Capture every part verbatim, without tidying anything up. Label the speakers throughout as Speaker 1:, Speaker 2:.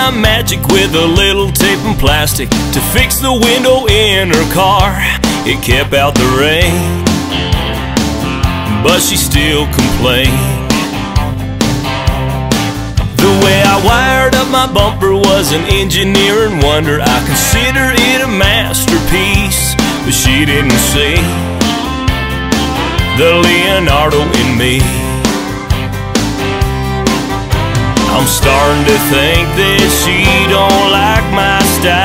Speaker 1: my magic with a little tape and plastic to fix the window in her car. It kept out the rain, but she still complained. The way I wired up my bumper was an engineering wonder. I consider it a masterpiece, but she didn't see the Leonardo in me. I'm starting to think that she don't like my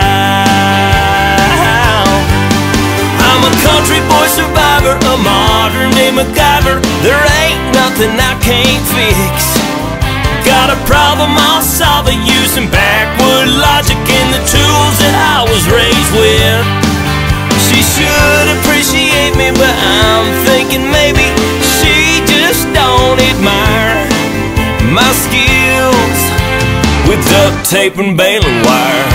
Speaker 1: style. I'm a country boy survivor, a modern day MacGyver. There ain't nothing I can't fix. Got a problem, I'll solve it using backwood logic and the tools that I was raised with. She should appreciate me, but I'm thinking maybe she just don't admire my skills with duct tape and baling wire.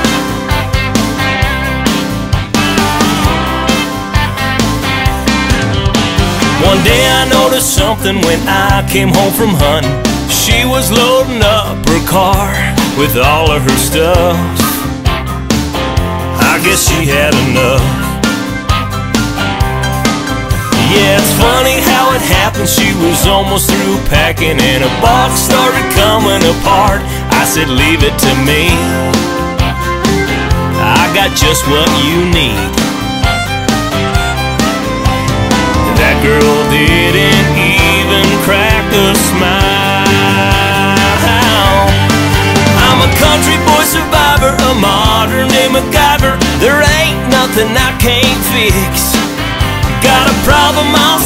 Speaker 1: One day I noticed something when I came home from hunting. She was loading up her car with all of her stuff. I guess she had enough. Yeah, it's funny how it happened. She was almost through packing and a box started coming apart. I said, leave it to me, I got just what you need. That girl didn't even crack a smile. I'm a country boy survivor, a modern day MacGyver. There ain't nothing I can't fix. Got a problem, I'll